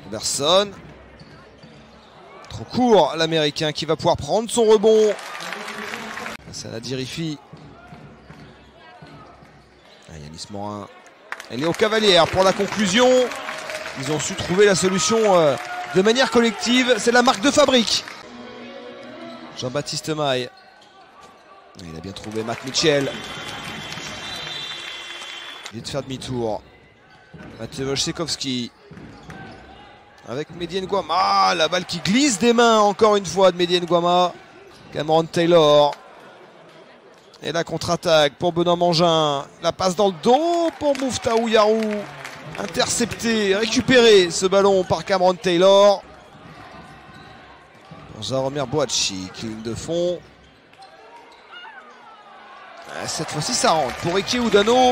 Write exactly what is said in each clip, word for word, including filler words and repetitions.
Anderson. Trop court, l'Américain qui va pouvoir prendre son rebond. Ça la dirifie. Ah, Yanis Morin. Et Léo Cavalière pour la conclusion. Ils ont su trouver la solution euh, de manière collective. C'est la marque de fabrique. Jean-Baptiste Maille. Il a bien trouvé Matt Mitchell. Il est de faire demi-tour. Matej Wojciechowski. Avec Mehdi Nguama. Ah, la balle qui glisse des mains encore une fois de Mehdi Nguama. Cameron Taylor. Et la contre-attaque pour Benoît Mangin. La passe dans le dos pour Mouftahou Yarou. Intercepté, récupéré ce ballon par Cameron Taylor. Pour Jaromir Boachic, ligne de fond. Cette fois-ci ça rentre pour Ike Udano.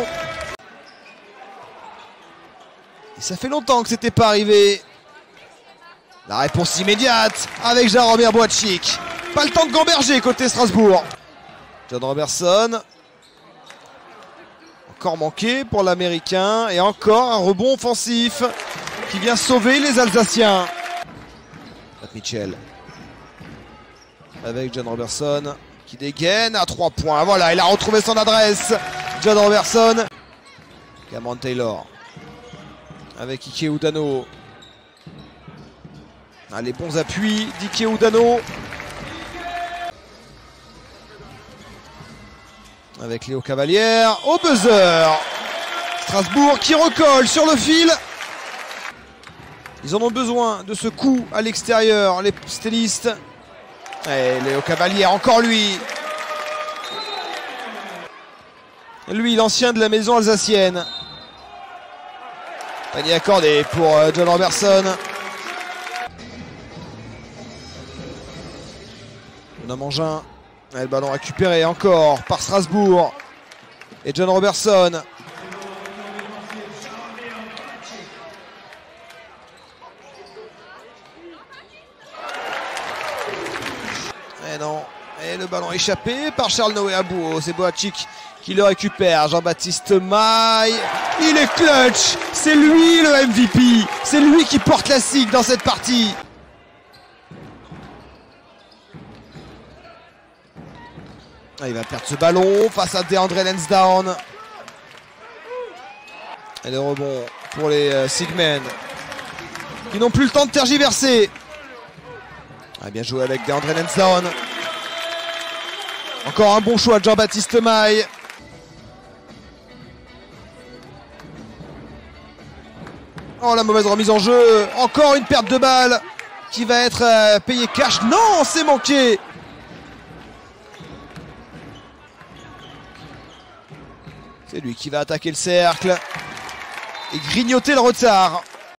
Et ça fait longtemps que c'était pas arrivé. La réponse immédiate avec Jaromir Boachic. Pas le temps de gamberger côté Strasbourg. John Robertson. Encore manqué pour l'Américain. Et encore un rebond offensif qui vient sauver les Alsaciens. Matt Mitchell. Avec John Robertson qui dégaine à trois points. Voilà, il a retrouvé son adresse. John Robertson. Cameron Taylor. Avec Ike Udano. Ah, les bons appuis d'Ike Udano. Avec Léo Cavalière au buzzer. Strasbourg qui recolle sur le fil. Ils en ont besoin de ce coup à l'extérieur, les stylistes. Et Léo Cavalière, encore lui. Lui, l'ancien de la maison alsacienne. Panier accordé pour John Robertson. Benoît Mangin. Et le ballon récupéré encore par Strasbourg. Et John Robertson. Et non. Et le ballon échappé par Charles Noé Abou. C'est Boachic qui le récupère. Jean-Baptiste Maille. Il est clutch. C'est lui le M V P. C'est lui qui porte la sigle dans cette partie. Ah, il va perdre ce ballon face à DeAndre Lansdowne. Et le rebond pour les euh, Sigmen qui n'ont plus le temps de tergiverser. Ah, bien joué avec DeAndre Lansdowne. Encore un bon choix de Jean-Baptiste Maille. Oh, la mauvaise remise en jeu. Encore une perte de balle qui va être euh, payée cash. Non, c'est manqué. C'est lui qui va attaquer le cercle et grignoter le retard.